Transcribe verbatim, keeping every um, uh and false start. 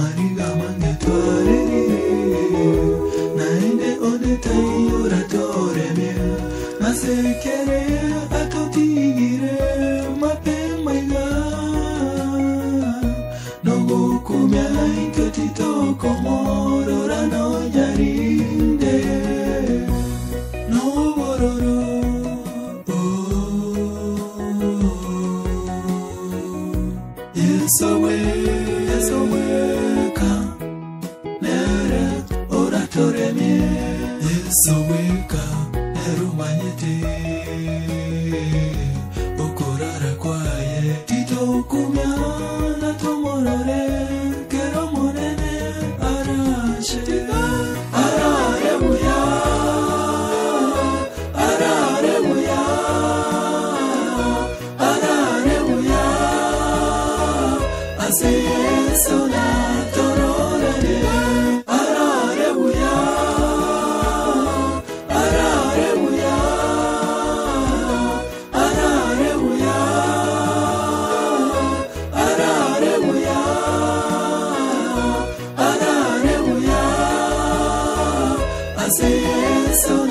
mariga mangetwariri naende ode tayora tore mia nasekere atotigire mapemaiga nogo kumya inketito komoro rano nyarinde no bororo Yesowe, Yesowe, ka nere oratore mie. Yesowe ka neru manyete, okorara kwaye. Tito kumya na tomorore, kero monene arashe. Arare muya, arare muya, arare muya. Yeso na torore arare buya arare buya arare buya arare buya arare buya ase yeso